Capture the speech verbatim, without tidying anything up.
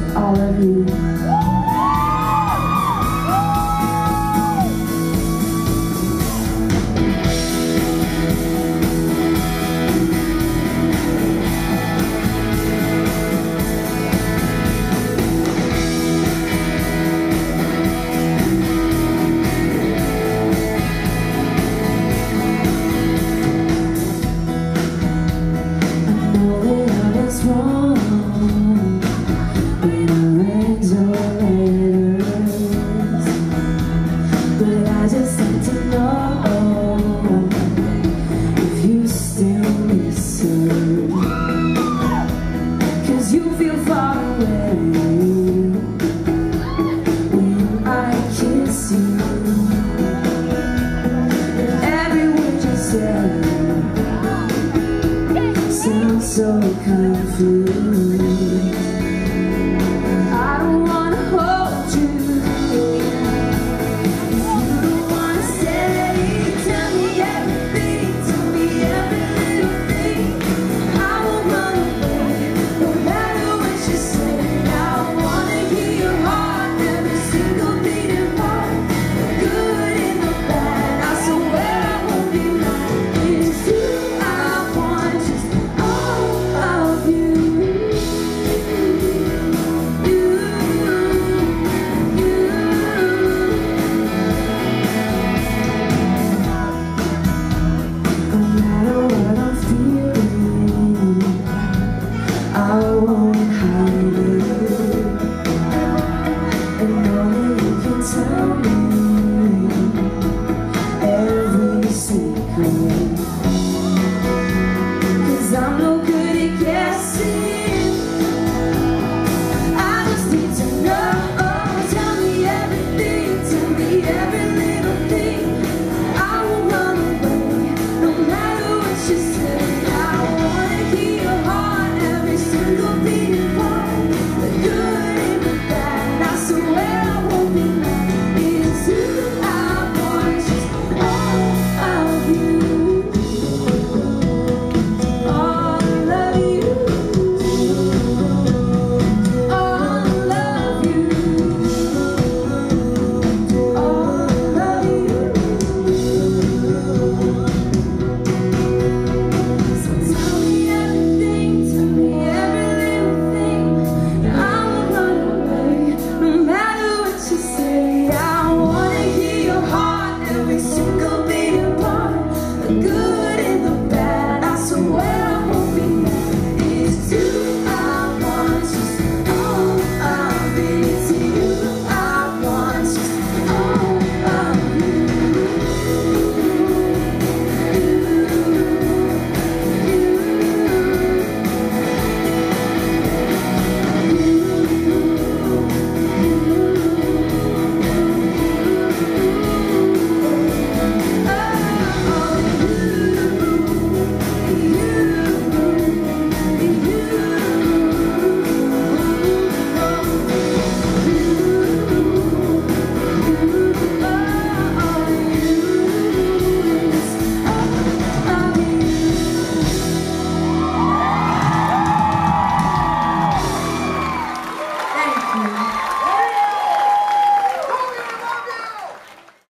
all of you. So confused. I don't wanna hold you. If you don't wanna stay, tell me everything, tell me every little thing. I won't run away, no matter what you say. I wanna hear your heart, every single beating heart, the good and the bad. I swear I won't be mad. It's you I want, just I won't